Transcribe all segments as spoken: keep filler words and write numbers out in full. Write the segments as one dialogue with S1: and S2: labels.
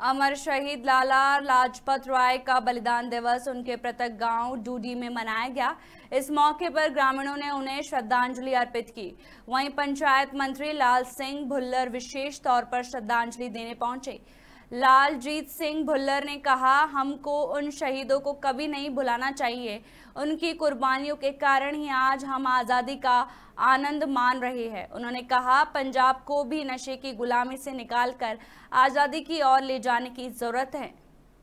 S1: अमर शहीद लाला लाजपत राय का बलिदान दिवस उनके पृथक गांव डूडी में मनाया गया। इस मौके पर ग्रामीणों ने उन्हें श्रद्धांजलि अर्पित की। वहीं पंचायत मंत्री लाल सिंह भुल्लर विशेष तौर पर श्रद्धांजलि देने पहुंचे। लालजीत सिंह भुल्लर ने कहा, हमको उन शहीदों को कभी नहीं भुलाना चाहिए। उनकी कुर्बानियों के कारण ही आज हम आज़ादी का आनंद मान रहे हैं। उन्होंने कहा, पंजाब को भी नशे की गुलामी से निकालकर आज़ादी की ओर ले जाने की जरूरत है।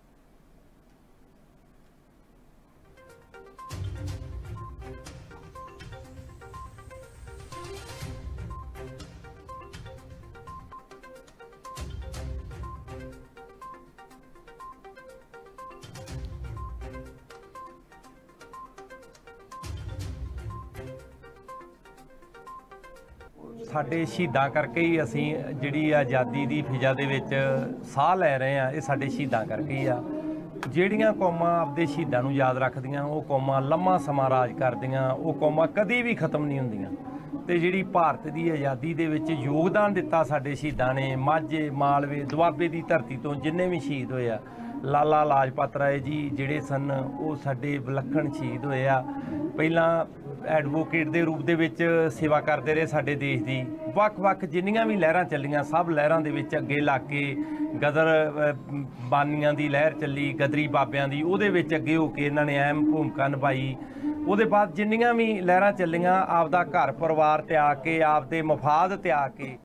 S2: ਸਾਡੇ ਸ਼ਹੀਦਾਂ ਕਰਕੇ ਹੀ ਅਸੀਂ ਜਿਹੜੀ ਆਜ਼ਾਦੀ ਦੀ ਫਿਜ਼ਾ ਦੇ ਵਿੱਚ ਸਾਹ ਲੈ ਰਹੇ ਆ। ਇਹ ਸਾਡੇ ਸ਼ਹੀਦਾਂ ਕਰਕੇ ਹੀ ਆ। ਜਿਹੜੀਆਂ ਕੌਮਾਂ ਆਪਦੇ ਸ਼ਹੀਦਾਂ ਨੂੰ ਯਾਦ ਰੱਖਦੀਆਂ ਉਹ ਕੌਮਾਂ ਲੰਮਾ ਸਮਾਂ ਰਾਜ ਕਰਦੀਆਂ, ਉਹ ਕੌਮਾਂ ਕਦੀ ਵੀ ਖਤਮ ਨਹੀਂ ਹੁੰਦੀਆਂ। ਤੇ ਜਿਹੜੀ ਭਾਰਤ ਦੀ ਆਜ਼ਾਦੀ ਦੇ ਵਿੱਚ ਯੋਗਦਾਨ ਦਿੱਤਾ ਸਾਡੇ ਸ਼ਹੀਦਾਂ ਨੇ, ਮਾਝੇ ਮਾਲਵੇ ਦੁਆਬੇ ਦੀ ਧਰਤੀ ਤੋਂ ਜਿੰਨੇ ਵੀ ਸ਼ਹੀਦ ਹੋਏ ਆ, ਲਾਲਾ ਲਾਜਪਤ ਰਾਏ ਜੀ ਜਿਹੜੇ ਸਨ ਉਹ ਸਾਡੇ ਵਿਲੱਖਣ ਸ਼ਹੀਦ ਹੋਏ ਆ। ਪਹਿਲਾਂ ਐਡਵੋਕੇਟ ਦੇ ਰੂਪ ਦੇ ਵਿੱਚ ਸੇਵਾ ਕਰਦੇ ਰਹੇ ਸਾਡੇ ਦੇਸ਼ ਦੀ। ਵੱਖ-ਵੱਖ ਜਿੰਨੀਆਂ ਵੀ ਲਹਿਰਾਂ ਚੱਲੀਆਂ, ਸਭ ਲਹਿਰਾਂ ਦੇ ਵਿੱਚ ਅੱਗੇ ਲੱਗ ਕੇ ਗਦਰ ਬਾਨੀਆਂ ਦੀ ਲਹਿਰ ਚੱਲੀ, ਗਦਰੀ ਬਾਬਿਆਂ ਦੀ, ਉਹਦੇ ਵਿੱਚ ਅੱਗੇ ਹੋ ਕੇ ਇਹਨਾਂ ਨੇ ਅਹਿਮ ਭੂਮਿਕਾ ਨਿਭਾਈ। ਉਹਦੇ ਬਾਅਦ ਜਿੰਨੀਆਂ ਵੀ ਲਹਿਰਾਂ ਚੱਲੀਆਂ, ਆਪਦਾ ਘਰ ਪਰਿਵਾਰ ਤਿਆਗ ਕੇ, ਆਪਦੇ ਮਫਾਦ ਤਿਆਗ ਕੇ